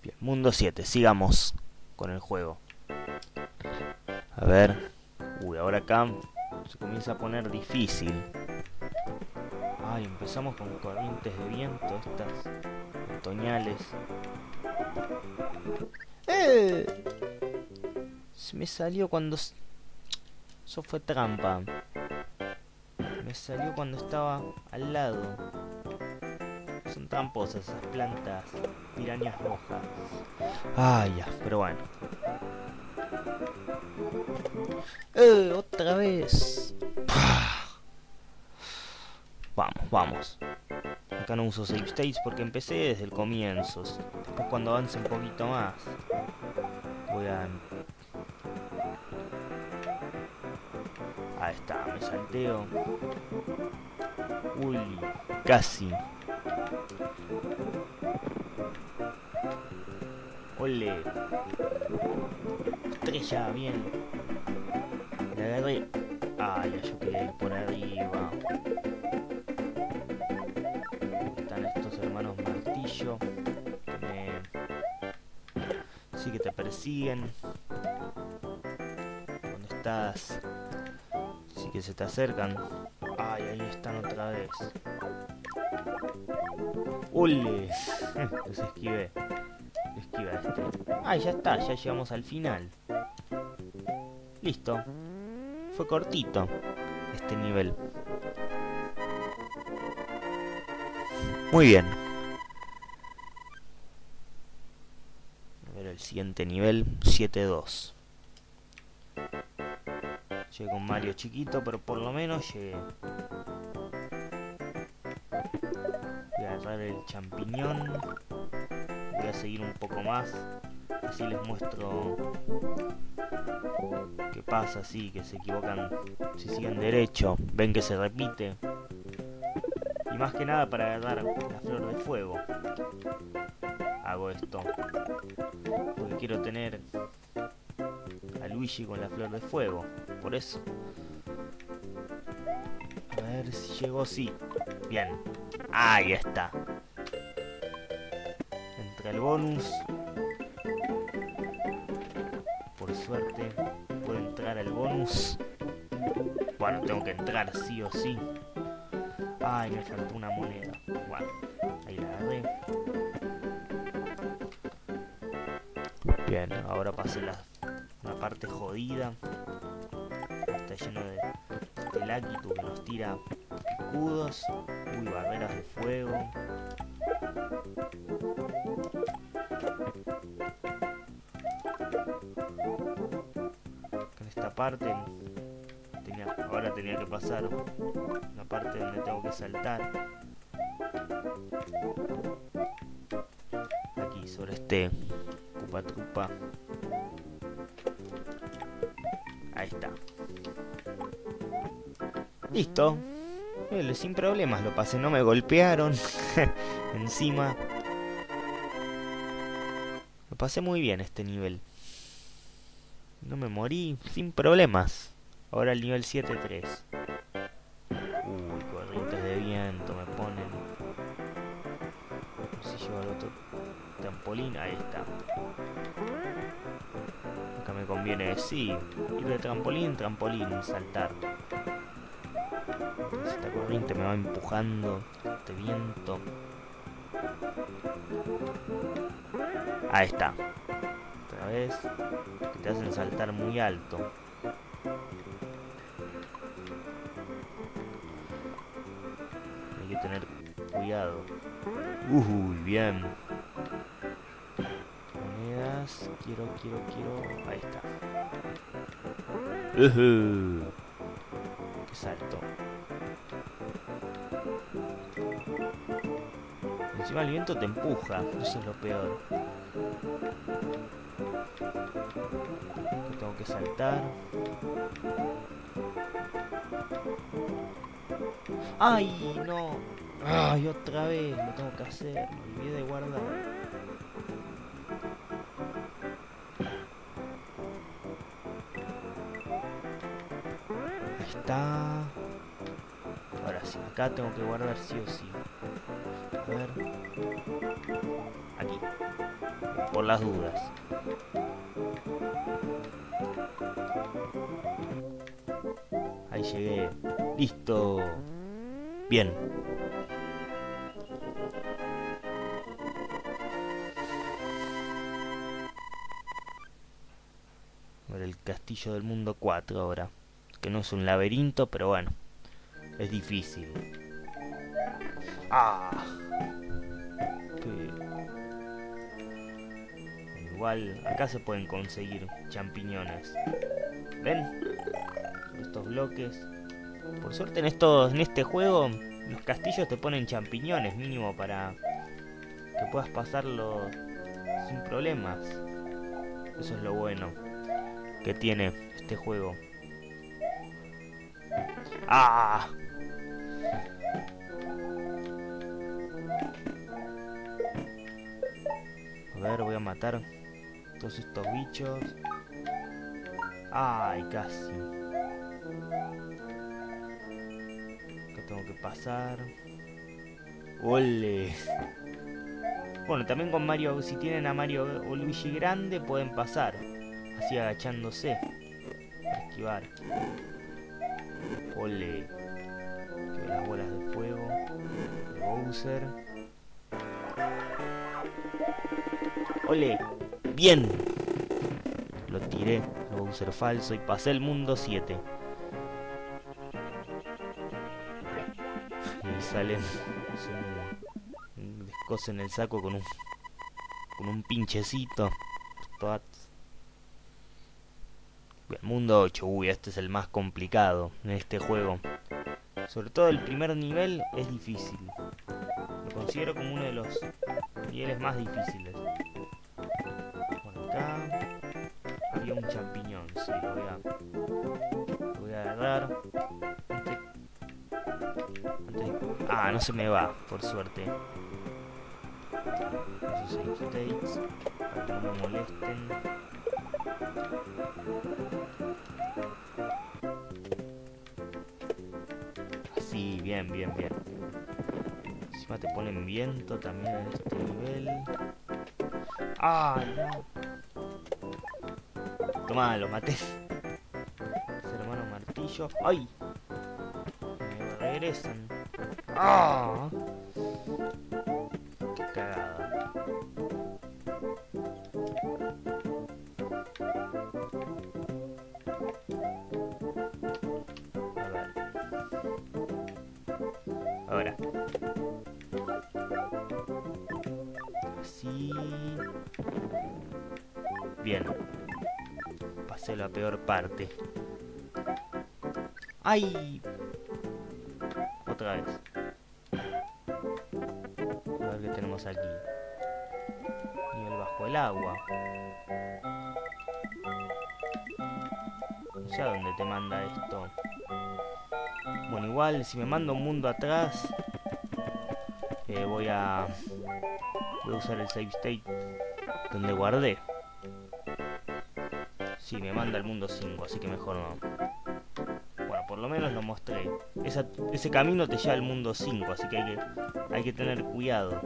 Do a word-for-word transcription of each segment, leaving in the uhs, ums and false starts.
Bien, mundo siete, sigamos con el juego. A ver. Uy, ahora acá se comienza a poner difícil. Ay, empezamos con corrientes de viento, estas otoñales. ¡Eh! Se me salió cuando... Eso fue trampa. Me salió cuando estaba al lado. Son tramposas esas plantas pirañas rojas. Ay, ya, pero bueno. ¡Eh! ¡Otra vez! Vamos, vamos. Acá no uso save states porque empecé desde el comienzo. Después cuando avance un poquito más voy a... Ahí está, me salteo. Uy, casi. Ole. Estrella, bien. Le agarré. Ay, yo quería ir por arriba. Están estos hermanos martillo que me... sí que te persiguen cuando estás... sí que se te acercan. Ay, ahí están otra vez. ¡Ole! Los esquivé. Esquiva este. Ay, ya está, ya llegamos al final. Listo. Fue cortito este nivel. Muy bien. A ver el siguiente nivel, siete dos. Llegué con Mario chiquito, pero por lo menos llegué. Voy a agarrar el champiñón. Voy a seguir un poco más. Así les muestro qué pasa, así que se equivocan. Si siguen derecho, ven que se repite. Y más que nada para agarrar la flor de fuego hago esto, porque quiero tener a Luigi con la flor de fuego. Por eso. A ver si llegó, sí. Bien. Ahí está. Entra el bonus. Por suerte puedo entrar al bonus. Bueno, tengo que entrar sí o sí. Ay, me faltó una moneda. Bueno, ahí la agarré. Bien, ahora pasé la, la parte jodida. Está lleno de, de Lakitu que nos tira escudos. Uy, barreras de fuego. En esta parte tenía, ahora tenía que pasar la parte donde tengo que saltar. Aquí sobre este Koopa Troopa. Ahí está. Listo. Eh, sin problemas lo pasé, no me golpearon. Encima. Lo pasé muy bien este nivel. No me morí sin problemas. Ahora el nivel siete tres. Uy, corrientes de viento me ponen. A ver si llevo al otro trampolín. Ahí está. Acá me conviene, sí, ir de trampolín, trampolín, saltar. Entonces esta corriente me va empujando. Este viento. Ahí está. Otra vez. Que te hacen saltar muy alto. Hay que tener cuidado. Uy, bien. Monedas. Quiero, quiero, quiero. Ahí está. Uh-huh. Qué salto. Encima el viento te empuja. Eso es lo peor. Tengo que saltar. ¡Ay, no! ¡Ay, otra vez! Lo tengo que hacer. Me olvidé de guardar. Ahí está. Ahora sí, acá tengo que guardar sí o sí. A ver. Aquí. por las dudas. Ahí llegué. Listo. Bien. Ahora el castillo del mundo cuatro ahora. Que no es un laberinto, pero bueno. Es difícil. ¡Ah! Que... Igual, acá se pueden conseguir champiñones. ¿Ven? Estos bloques. Por suerte en estos, en este juego, los castillos te ponen champiñones mínimo para que puedas pasarlo sin problemas. Eso es lo bueno que tiene este juego. ¡Ah! A ver, voy a matar todos estos bichos. ¡Ay, casi! Que tengo que pasar. ¡Ole! Bueno, también con Mario, si tienen a Mario o Luigi grande, pueden pasar. Así agachándose. Para esquivar. ¡Ole! Que las bolas de fuego. De Bowser. ¡Ole! ¡Bien! Lo tiré, lo Bowser falso y pasé el mundo siete. Y salen... descosen el saco con un... con un pinchecito. Bien, mundo ocho. Uy, este es el más complicado en este juego. Sobre todo el primer nivel es difícil. Lo considero como uno de los niveles más difíciles. Por acá había un champiñón, sí, lo voy a, lo voy a agarrar. Antes, antes, ah, no se me va, por suerte. Esos save states, para que no me molesten. Así, bien, bien, bien. Encima te ponen viento también en este nivel. ¡Ah, no! Tomá, lo maté. Ese hermano martillo. ¡Ay! Me regresan. ¡Ah! ¡Qué cagada! A ver. Ahora. Así. Bien. Pasé la peor parte. ¡Ay! Otra vez. A ver qué tenemos aquí. Nivel bajo el agua. No sé a dónde te manda esto. Bueno, igual si me manda un mundo atrás, eh, voy a... Voy a usar el save state donde guardé. Sí, me manda al mundo cinco, así que mejor no. Bueno, por lo menos lo mostré. Esa, ese camino te lleva al mundo cinco, así que hay que, hay que tener cuidado.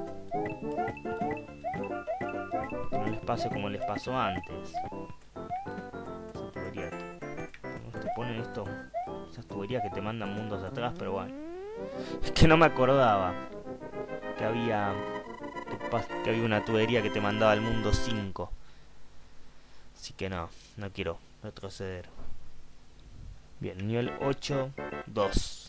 Que no les pase como les pasó antes. Esa tubería. No te ponen esto, esas tuberías que te mandan mundos atrás, pero bueno. Es que no me acordaba que había, que, que había una tubería que te mandaba al mundo cinco. Así que no, no quiero retroceder. Bien, nivel ocho, dos.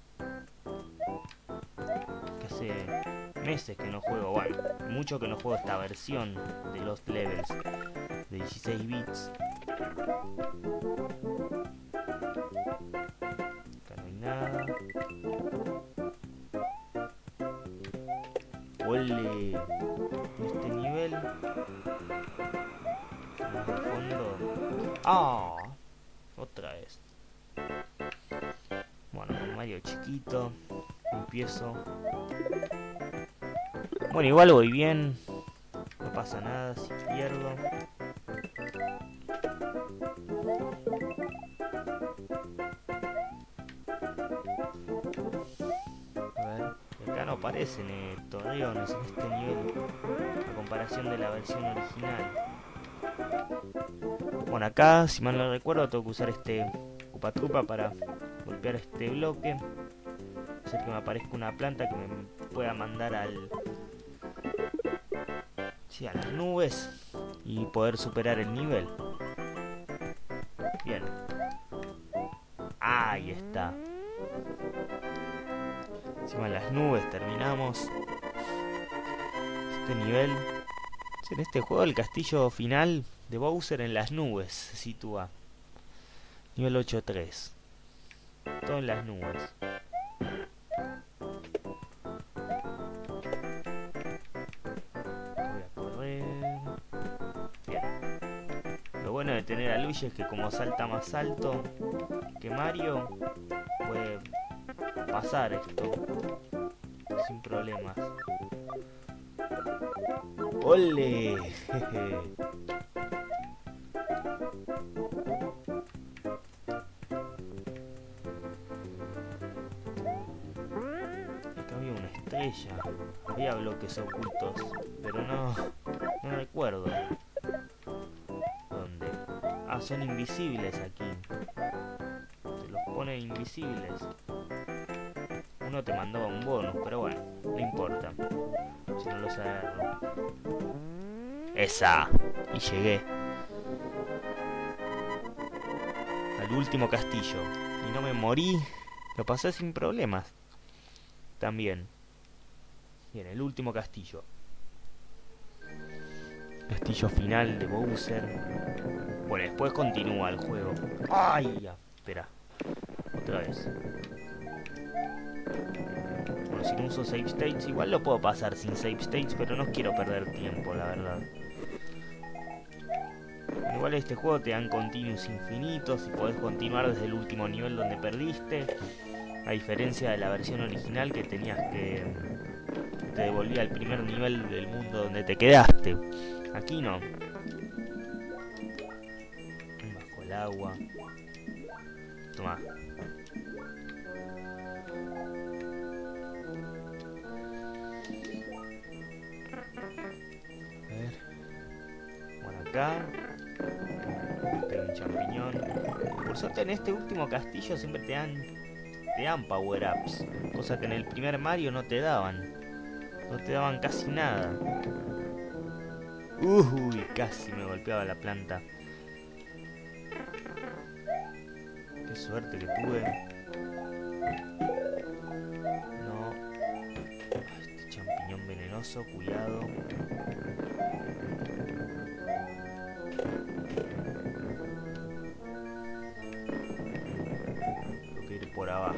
Que hace meses que no juego, bueno, mucho que no juego esta versión de Lost Levels de dieciséis bits. Acá no hay nada. ¡Ole! Este nivel... Más de fondo. ¡Ah! Otra vez. Bueno, con Mario chiquito. Empiezo. Bueno, igual voy bien. No pasa nada si pierdo. A ver, acá no aparecen eh, torreones en este nivel a comparación de la versión original. Bueno, acá, si mal no recuerdo, tengo que usar este Koopa Troopa para golpear este bloque, hacer que me aparezca una planta que me pueda mandar al... sí, a las nubes y poder superar el nivel. Bien. Ahí está. Encima de las nubes terminamos este nivel. En este juego el castillo final de Bowser en las nubes se sitúa. Nivel ocho tres. Todo en las nubes. Voy a correr. Bien. Lo bueno de tener a Luigi es que como salta más alto que Mario, puede pasar esto sin problemas. ¡Ole! Jeje. Acá había una estrella. Había bloques ocultos, pero no, no recuerdo dónde. Ah, son invisibles aquí. Se los pone invisibles. Uno te mandaba un bonus, pero bueno, no importa. Si no los agarro. ¡Esa! Y llegué al último castillo. Y no me morí. Lo pasé sin problemas. También. Bien, el último castillo. Castillo final de Bowser. Bueno, después continúa el juego. ¡Ay! Ya, espera. Otra vez. Bueno, si no uso save states, igual lo puedo pasar sin save states, pero no quiero perder tiempo, la verdad. Igual este juego te dan continuos infinitos y podés continuar desde el último nivel donde perdiste. A diferencia de la versión original que tenías que... te devolvía al primer nivel del mundo donde te quedaste. Aquí no. Bajo el agua. Toma. A ver. Bueno, acá. Tengo un champiñón. Por suerte en este último castillo siempre te dan... te dan power-ups. Cosa que en el primer Mario no te daban. No te daban casi nada. Uy, casi me golpeaba la planta. Qué suerte que tuve. No. Este champiñón venenoso, cuidado. Tengo que ir por abajo.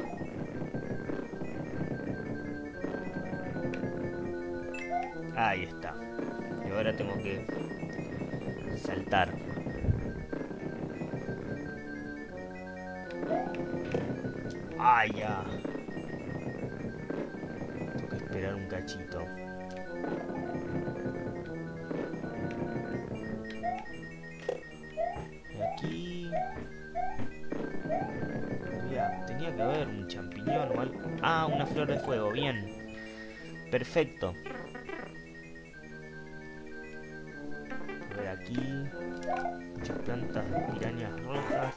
Ahí está. Y ahora tengo que saltar. ¡Ay, ya! Tengo que esperar un cachito. Y aquí... ya, tenía que haber un champiñón o algo. Ah, una flor de fuego, bien. Perfecto. A ver aquí. Muchas plantas de pirañas rojas.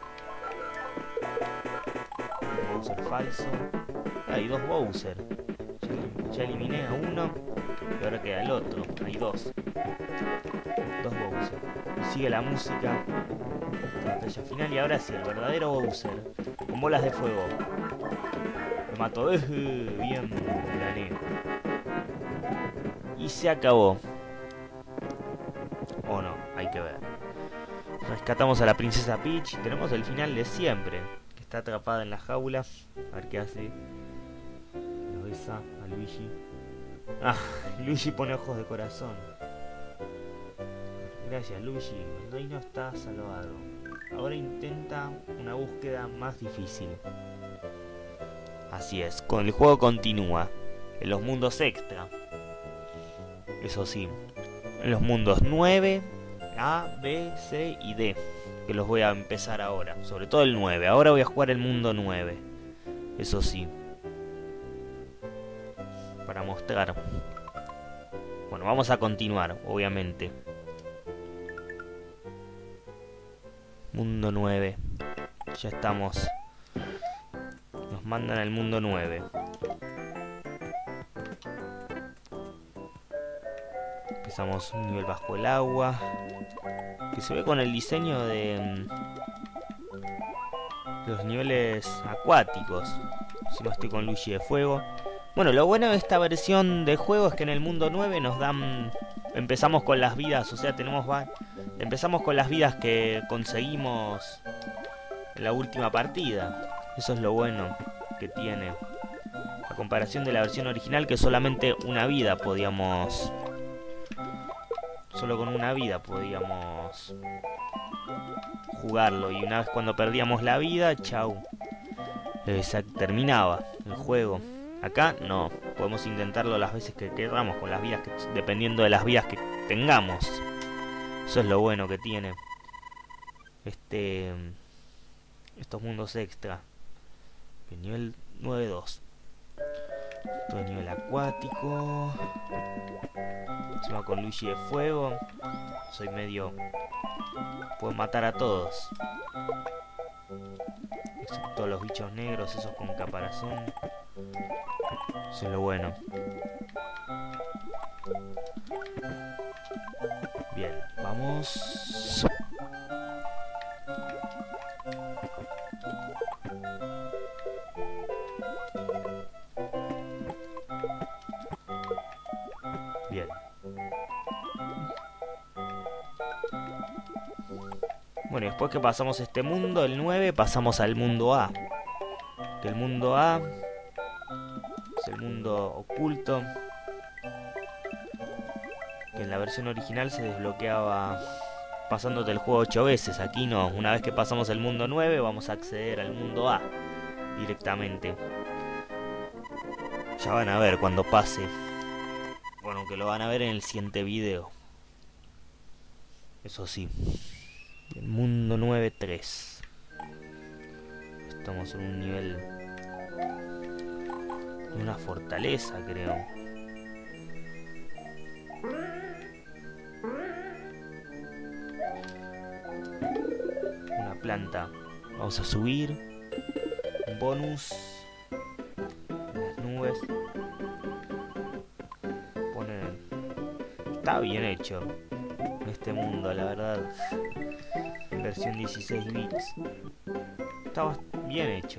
Un Bowser falso. Hay dos Bowser. Ya, ya eliminé a uno. Y ahora queda el otro. Hay dos. Dos Bowser. Y sigue la música. La batalla final. Y ahora sí, el verdadero Bowser. Con bolas de fuego. Lo mato. Uh, bien, gané. Y se acabó. O no, hay que ver. Rescatamos a la princesa Peach y tenemos el final de siempre. Que está atrapada en la jaula. A ver qué hace. Lo besa a Luigi. Ah, Luigi pone ojos de corazón. Gracias, Luigi. El reino está salvado. Ahora intenta una búsqueda más difícil. Así es, con el juego continúa. En los mundos extra. Eso sí. En los mundos nueve, A, B, C y D. Que los voy a empezar ahora. Sobre todo el nueve. Ahora voy a jugar el mundo nueve. Eso sí. mostrar. Bueno, vamos a continuar, obviamente. Mundo nueve. Ya estamos. Nos mandan al mundo nueve. Empezamos un nivel bajo el agua. Que se ve con el diseño de... los niveles acuáticos. Si no estoy con Luigi de fuego. Bueno, lo bueno de esta versión de juego es que en el mundo nueve nos dan... empezamos con las vidas, o sea, tenemos... empezamos con las vidas que conseguimos en la última partida. Eso es lo bueno que tiene. A comparación de la versión original, que solamente una vida podíamos... solo con una vida podíamos jugarlo. Y una vez cuando perdíamos la vida, chau. Eh, se terminaba el juego. Acá no, podemos intentarlo las veces que queramos con las vidas que, dependiendo de las vidas que tengamos. Eso es lo bueno que tiene este estos mundos extra. El nivel nueve dos. Todo el nivel acuático. Encima con Luigi de fuego. Soy medio... puedo matar a todos. Excepto los bichos negros, esos con caparazón. Eso es lo bueno. Bien, vamos. Bien. Bueno, y después que pasamos este mundo, el nueve, pasamos al mundo A. Que el mundo A es el mundo oculto. Que en la versión original se desbloqueaba pasándote el juego ocho veces. Aquí no, una vez que pasamos el mundo nueve vamos a acceder al mundo A directamente. Ya van a ver cuando pase. Bueno, que lo van a ver en el siguiente video. Eso sí. El mundo nueve tres. Estamos en un nivel de una fortaleza, creo. Una planta. Vamos a subir. Un bonus. Las nubes. Ponen... está bien hecho este mundo, la verdad. En versión dieciséis bits. Está bien hecho.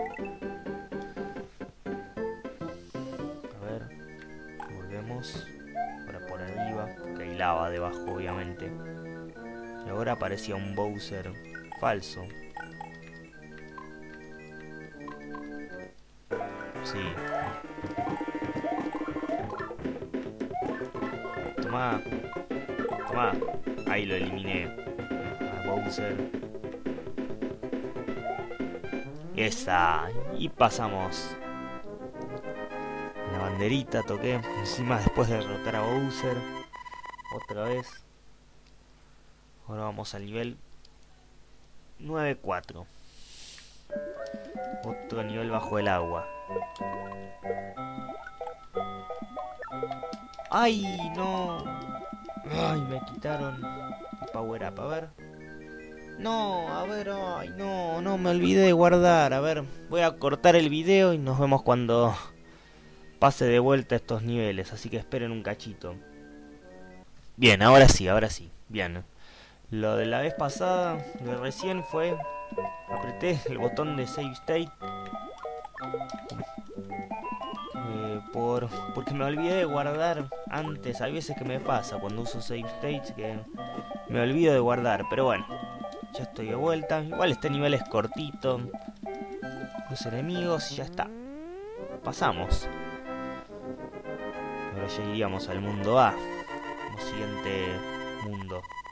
A ver. Volvemos. Ahora por arriba. Que hay lava debajo, obviamente. Y ahora aparecía un Bowser falso. Sí. Toma. Toma. Ahí lo eliminé. A Bowser. Esa. Y pasamos. La banderita toqué. Encima después de derrotar a Bowser. Otra vez. Ahora vamos al nivel nueve cuatro. Otro nivel bajo el agua. ¡Ay, no! ¡Ay, me quitaron el power up! A ver. No, a ver, ay, no, no, me olvidé de guardar. A ver, voy a cortar el video y nos vemos cuando pase de vuelta estos niveles. Así que esperen un cachito. Bien, ahora sí, ahora sí. Bien. Lo de la vez pasada, de recién fue... apreté el botón de Save State. Eh, por, porque me olvidé de guardar antes. Hay veces que me pasa cuando uso Save States que me olvido de guardar. Pero bueno, ya estoy de vuelta. Igual este nivel es cortito. Los enemigos y ya está. Pasamos. Ahora ya iríamos al mundo A. Como siguiente mundo.